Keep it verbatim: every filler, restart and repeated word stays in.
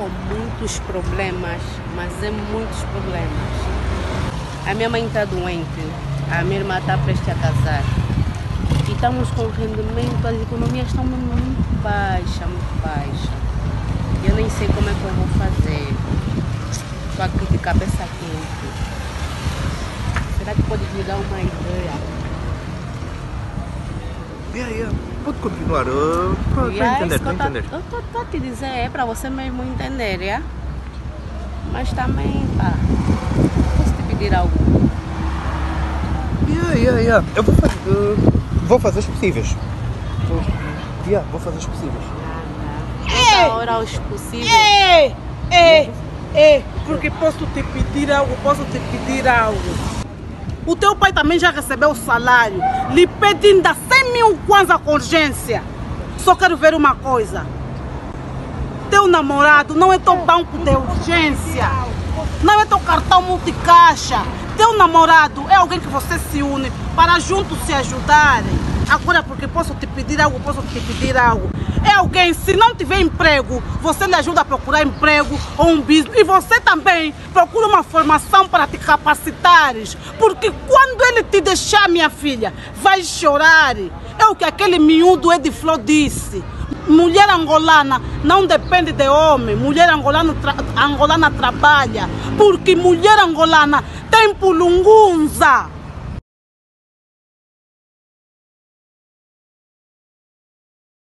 com muitos problemas, mas é muitos problemas. A minha mãe está doente, a minha irmã está prestes a casar. E estamos com rendimento, as economias estão muito baixas, muito baixas. Eu nem sei como é que eu vou fazer. Estou aqui de cabeça quente. Será que pode me dar uma ideia? Yeah, yeah. Pode continuar, estou uh, a entender, estou a entender. Eu estou a te dizer, é para você mesmo entender, yeah? Mas também, pá, posso te pedir algo? Yeah, yeah, yeah. Eu vou fazer, uh, vou fazer os possíveis. Vou, yeah, vou fazer os possíveis. Toda hora os possíveis. É, é, é, porque posso te pedir algo, posso te pedir algo. O teu pai também já recebeu o salário. Lhe pede ainda cem mil kwanza com urgência. Só quero ver uma coisa. Teu namorado não é teu banco de urgência. Não é teu cartão multicaixa. Teu namorado é alguém que você se une para juntos se ajudarem. Agora, porque posso te pedir algo, posso te pedir algo. É alguém, se não tiver emprego, você lhe ajuda a procurar emprego ou um business. E você também procura uma formação para te capacitares. Porque quando ele te deixar, minha filha, vai chorar. É o que aquele miúdo Edi Flor disse. Mulher angolana não depende de homem. Mulher angolana, tra angolana trabalha. Porque mulher angolana tem pulungunza.